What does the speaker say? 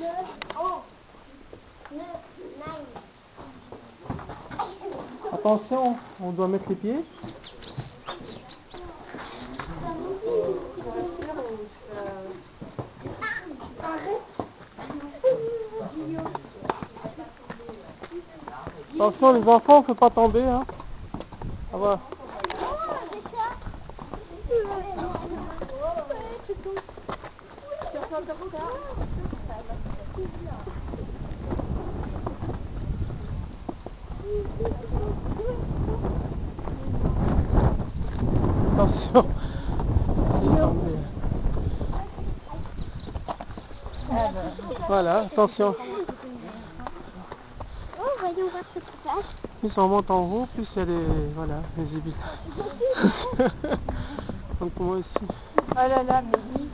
Attention, on doit mettre les pieds. Attention les enfants, faut pas tomber, hein. Ah ouais. Attention. Voilà, attention. Oh, voyons voir ce passage. Plus on monte en haut, plus elle est, voilà, visible. Donc moi aussi. Oh là là, mais lui,